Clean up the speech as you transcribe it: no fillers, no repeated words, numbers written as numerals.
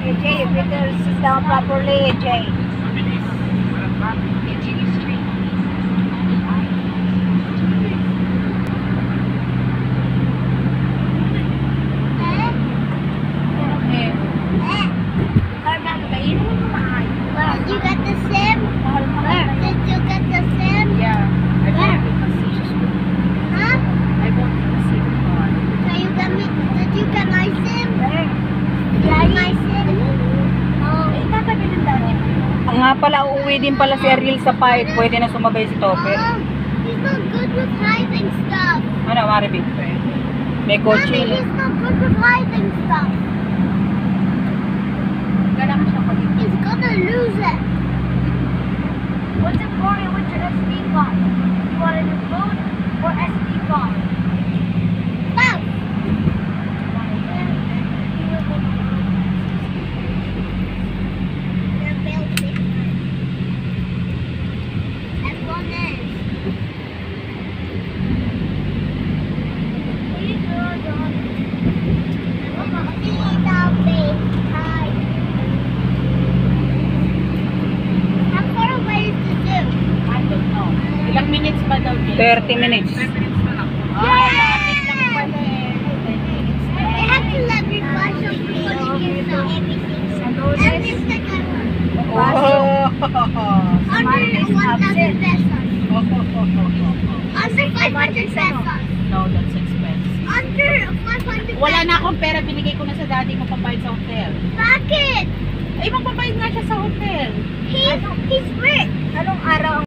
AJ, you better sit down properly, AJ. You got the SIM? Did you get the SIM? Yeah. I Where? bought it a SIM Huh? I bought it a SIM card. So you got me? Did you get my SIM? Where? You got my SIM? Oh. Tatabi ng dati mo. Ang nga pala, uuwi din pala si Ariel sa fight. Pwede na sumabay si Topper. Mom, he's not good with hiding stuff. Ano, Maribig? May Mommy, kotse. he's not good with hiding stuff. Gala ka siya pag He's gonna lose it. What's important with your SD card? You want your phone or SD card? Both. They're built different. And one is. How far away is the zoo? I don't know. Ilang minutes ba daw din? 30 minutes. 10 minutes na lang. They have to let me flash up before they can know everything. And it's like Oh! under 1,000 pesos. Under 500 pesos. No, that's expensive. Under 500 pesos. Wala na akong pera, binigay ko na sa daddy mo pambayad sa hotel. Bakit? Ay, magpapayad nga siya sa hotel. He's rich. Anong araw